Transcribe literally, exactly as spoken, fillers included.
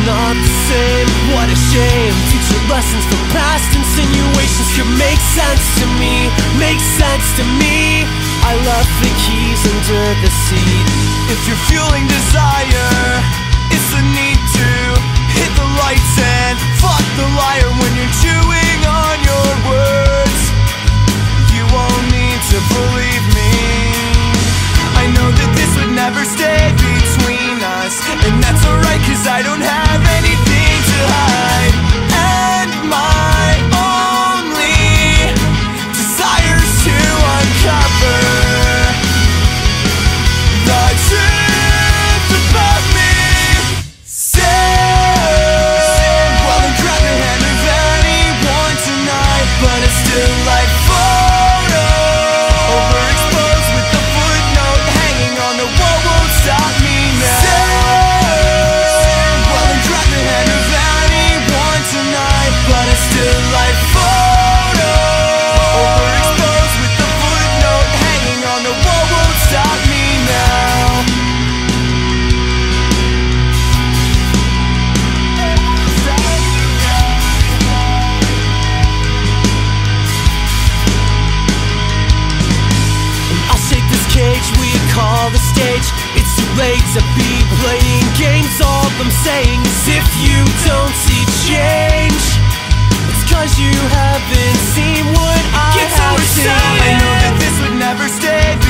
not the same. What a shame. Teacher lessons from past insinuations could make sense to me, make sense to me. I left the keys under the seat. If you're fueling desire, it's the need to hit the lights and fuck the liar when you're chewing on your words. You won't need to believe me. I know that this would never stay between us, and that's alright, cause I don't have anything to hide. And my only desire is to uncover the truth about me. Say, well, I'd grab the hand of anyone tonight, but it's still like photo, overexposed with the footnote hanging on the wall won't stop me now. Say, well, I'd grab the hand of anyone tonight, but it's still like photo, overexposed with the footnote hanging on the wall won't stop me now. I'll shake this cage we call the stage. It's too late to be playing games. All I'm saying is if you don't see change, it's cause you haven't seen what I Get so have excited. seen. I know that this would never stay